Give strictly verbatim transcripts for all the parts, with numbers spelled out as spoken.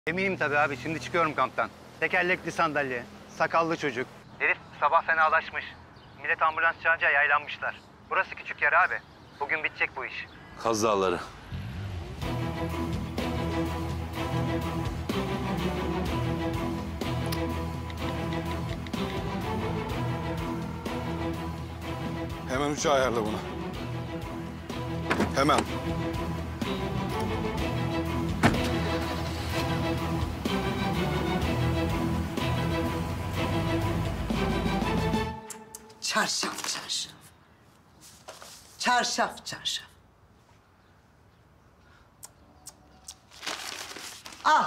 Eminim tabii abi. Şimdi çıkıyorum kamptan. Tekerlekli sandalye, sakallı çocuk. Herif sabah fenalaşmış. Millet ambulans çağırınca yaylanmışlar. Burası küçük yer abi. Bugün bitecek bu iş. Kaz Dağları. Hemen uçağı ayarla bunu. Hemen. Çarşaf çarşaf. Çarşaf çarşaf. Al.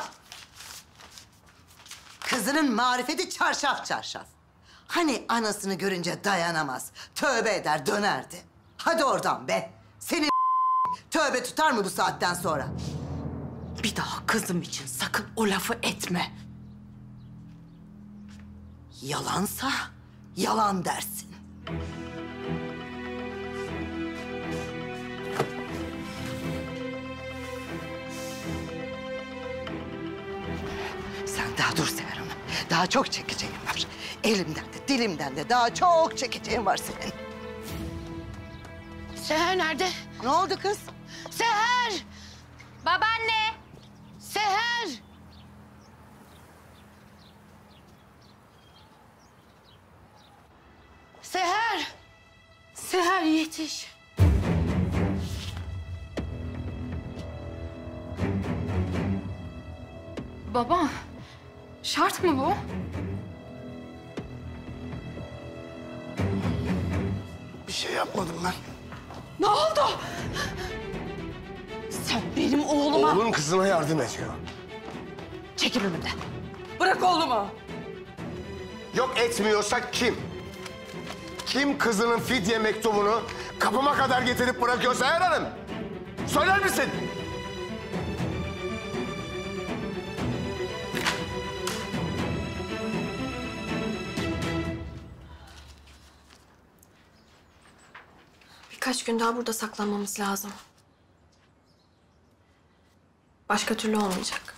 Kızının marifeti çarşaf çarşaf. Hani anasını görünce dayanamaz, tövbe eder dönerdi. Hadi oradan be. Senin tövbe tutar mı bu saatten sonra? Bir daha kızım için sakın o lafı etme. Yalansa yalan dersin. Sen daha dur Seher Hanım. Daha çok çekeceğim var. Elimden de dilimden de daha çok çekeceğim var senin. Seher nerede? Ne oldu kız? Seher! Babaanne! Seher! Seher! Seher yetiş. Baba, şart mı bu? Bir şey yapmadım ben. Ne oldu? Sen benim oğluma... Oğlun kızına yardım ediyor. Çekil önümden. Bırak oğlumu. Yok etmiyorsa kim? Kim kızının fidye mektubunu kapıma kadar getirip bırakıyor Seher Hanım? Söyler misin? Birkaç gün daha burada saklanmamız lazım. Başka türlü olmayacak.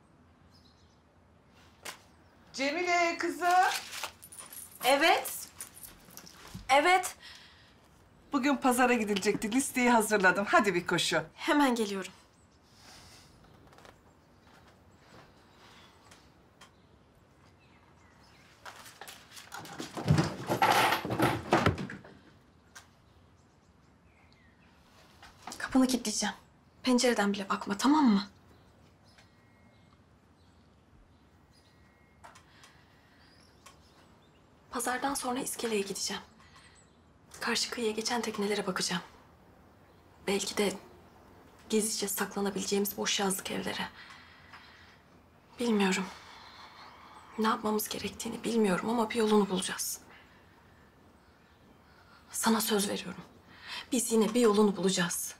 Cemile kızım. Evet. Evet. Bugün pazara gidilecekti. Listeyi hazırladım. Hadi bir koşu. Hemen geliyorum. Kapını kilitleyeceğim. Pencereden bile bakma, tamam mı? Pazardan sonra iskeleye gideceğim. Karşı kıyıya geçen teknelere bakacağım. Belki de gizlice saklanabileceğimiz boş yazlık evlere. Bilmiyorum. Ne yapmamız gerektiğini bilmiyorum ama bir yolunu bulacağız. Sana söz veriyorum. Biz yine bir yolunu bulacağız.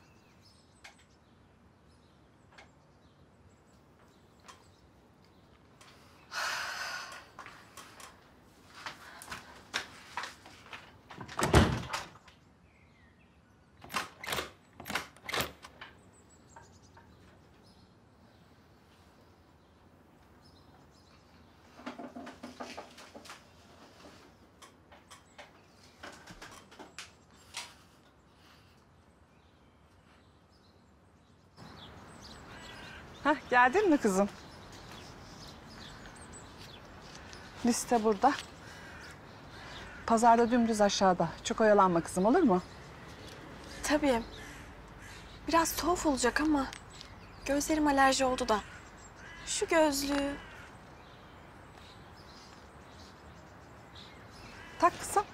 Hah, geldin mi kızım? Liste burada. Pazarda dümdüz aşağıda. Çok oyalanma kızım, olur mu? Tabii. Biraz tuhaf olacak ama gözlerim alerji oldu da. Şu gözlüğü. Tak kızım.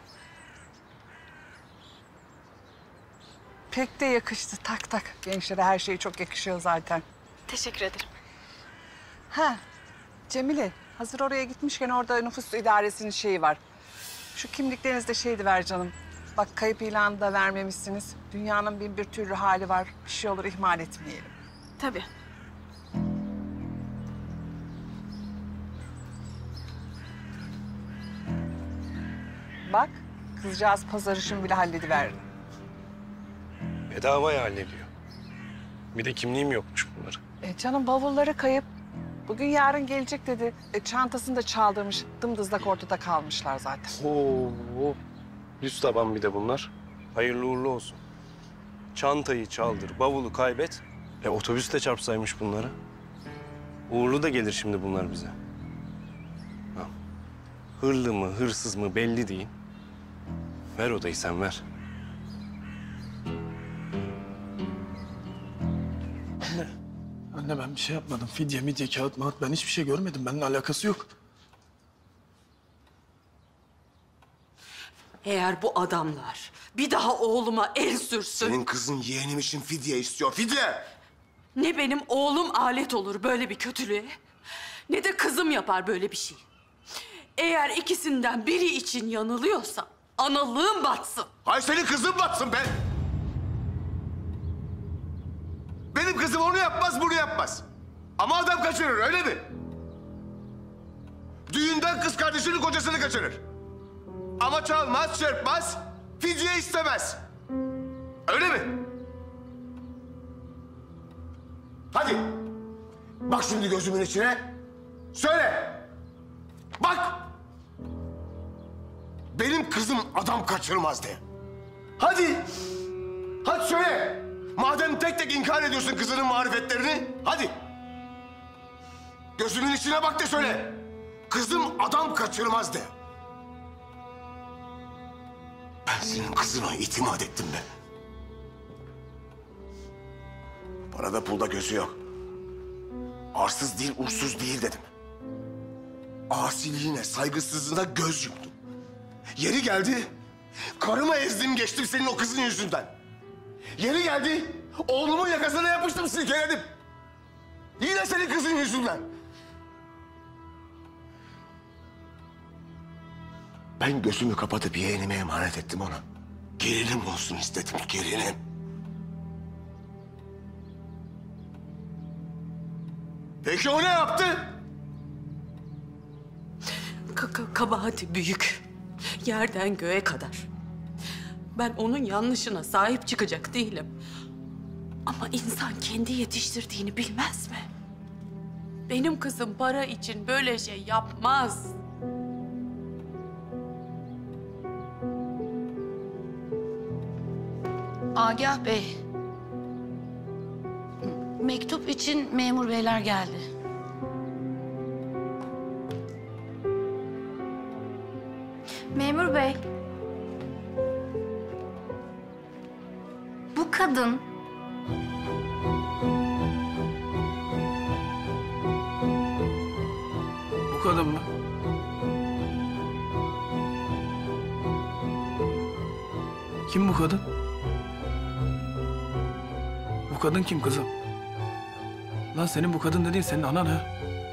Pek de yakıştı. Tak tak. Gençlere her şey çok yakışıyor zaten. Teşekkür ederim. Ha, Cemile. Hazır oraya gitmişken orada nüfus idaresinin şeyi var. Şu kimliklerinizde şeydi ver canım. Bak kayıp ilanı da vermemişsiniz. Dünyanın bin bir türlü hali var. Bir şey olur ihmal etmeyelim. Tabii. Bak kızcağız pazar işini bile hallediverdi. Bedavaya hallediyor. Bir de kimliğim yokmuş bunları. E canım bavulları kayıp. Bugün yarın gelecek dedi. E, çantasını da çaldırmış. Dımdızlak ortada kalmışlar zaten. Oo, yüz taban bir de bunlar. Hayırlı uğurlu olsun. Çantayı çaldır, bavulu kaybet. E otobüs de çarpsaymış bunları. Uğurlu da gelir şimdi bunlar bize. Ha. Hırlı mı, hırsız mı belli değil. Ver odayı sen ver. Anne ben bir şey yapmadım. Fidye, midye, kağıt, mağıt ben hiçbir şey görmedim. Benimle alakası yok. Eğer bu adamlar bir daha oğluma el sürsün... Senin kızın yeğenim için fidye istiyor. Fidye! ...ne benim oğlum alet olur böyle bir kötülüğe... ...ne de kızım yapar böyle bir şey. Eğer ikisinden biri için yanılıyorsam analığım batsın. Hay senin kızın batsın be! Benim kızım onu yapmaz, bunu yapmaz. Ama adam kaçırır, öyle mi? Düğünden kız kardeşinin kocasını kaçırır. Ama çalmaz, çırpmaz, fidye istemez. Öyle mi? Hadi. Bak şimdi gözümün içine. Söyle. Bak. Benim kızım adam kaçırmaz de. Hadi. Hadi söyle. Madem tek tek inkar ediyorsun kızının marifetlerini, hadi. Gözümün içine bak de söyle. Kızım adam kaçırmaz de. Ben senin kızına itimat ettim be. Parada pulda gözü yok. Arsız değil, uğursuz değil dedim. Asiliğine, saygısızlığına göz yumdum. Yeri geldi, karımı ezdim geçtim senin o kızın yüzünden. Yeri geldi, oğlumun yakasına yapıştım, silkeledim. Yine senin kızın yüzünden. Ben gözümü kapatıp yeğenime emanet ettim ona. Gelinim olsun istedim, gelinim. Peki o ne yaptı? K- k- kabahati büyük. Yerden göğe kadar. Ben onun yanlışına sahip çıkacak değilim. Ama insan kendi yetiştirdiğini bilmez mi? Benim kızım para için böyle şey yapmaz. Agah Bey. Mektup için memur beyler geldi. Memur bey. Bu kadın Bu kadın mı? Kim bu kadın? Bu kadın kim kızım? Lan senin bu kadın dediğin senin anan ha?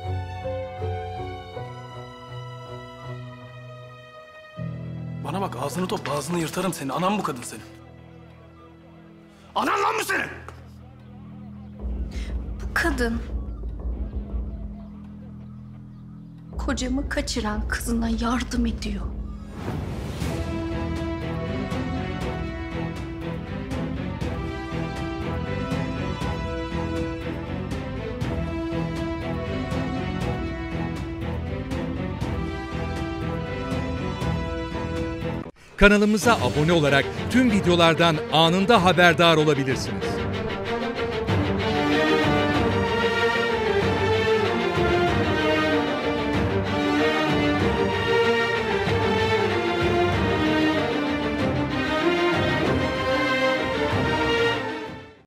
Bana bak ağzını topla, ağzını yırtarım senin. Anan bu kadın senin. Anan lan mı senin? Bu kadın kocamı kaçıran kızına yardım ediyor. Kanalımıza abone olarak tüm videolardan anında haberdar olabilirsiniz.